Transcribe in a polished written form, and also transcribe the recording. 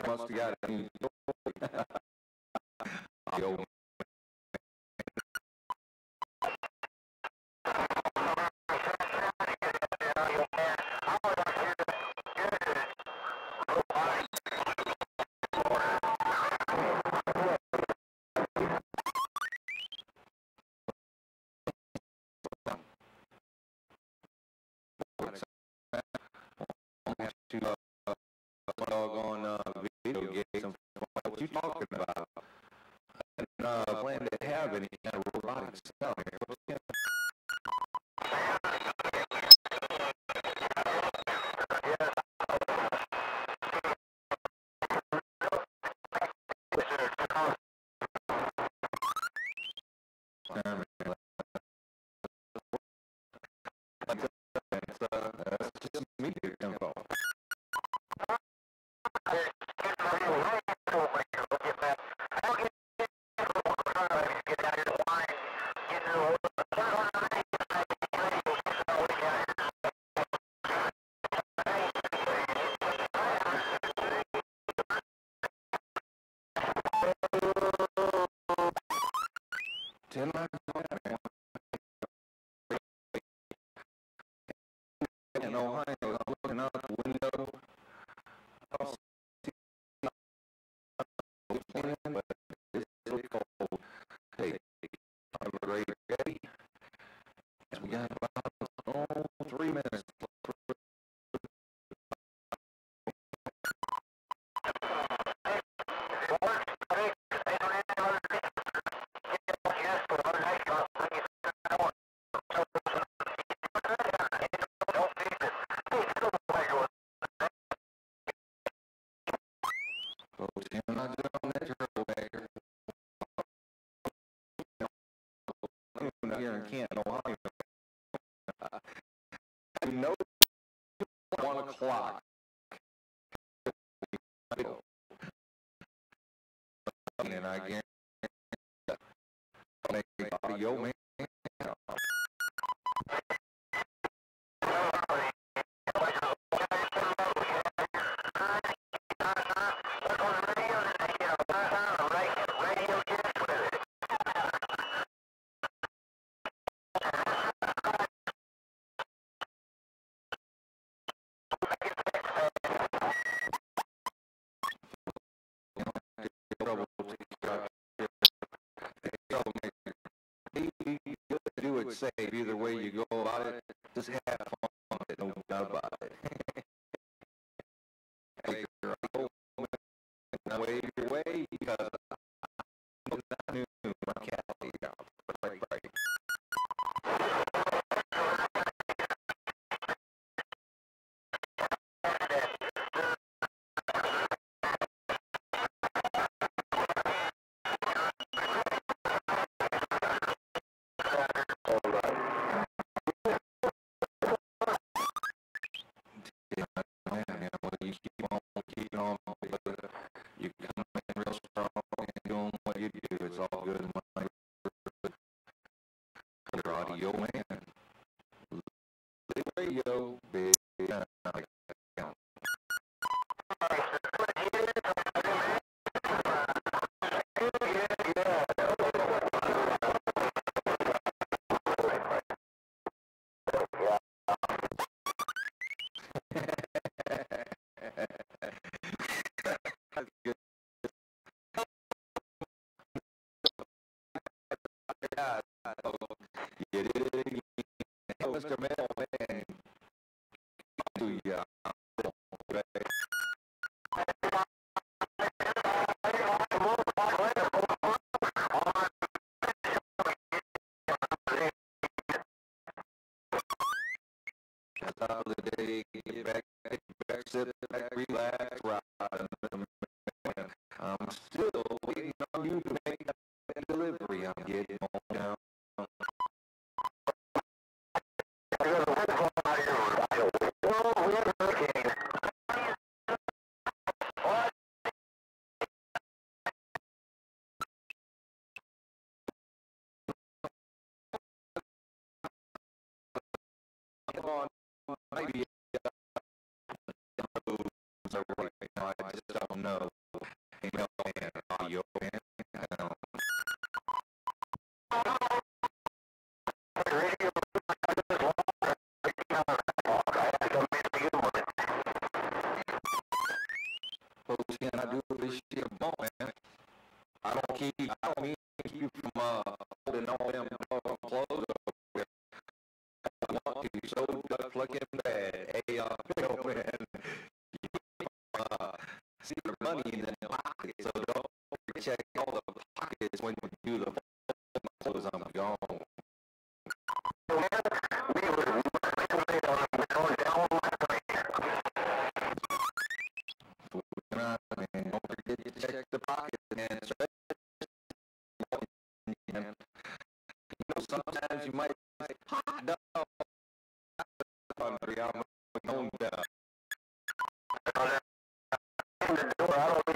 must have got a new toy. Yo, doggone video games. What you talking about? And plan to have any kind of robotics down here. That's just media info. In Ohio, I'm looking out the window. But it's so cold. Hey, have a great day. We got about 3 minutes. I'm not doing that troublemaker. Here in Canton, Ohio. You know, 1 o'clock. And I guarantee make audio man. Do it safe either way you go about it. Just have fun with it, no doubt about it. Wave your way because I knew my cat right. You keep on, you come in real strong and doing what you do. It's all good in my audio man. Radio, big. Mr. Mailman, to you. Top of the day, get back, sit back, relax, ride. I'm still waiting on you to make that delivery. I'm getting on down. Maybe I just don't know. this shit on, man. I don't mean to keep you from holding all them clothes over there. I want to so fucking bad. Hey, yo, man, see the money in the pocket, so don't check all the pockets when you do the clothes. I'm gone. And don't forget to check the pockets, man. Sometimes you might say, hot dog. I'm hungry. I'm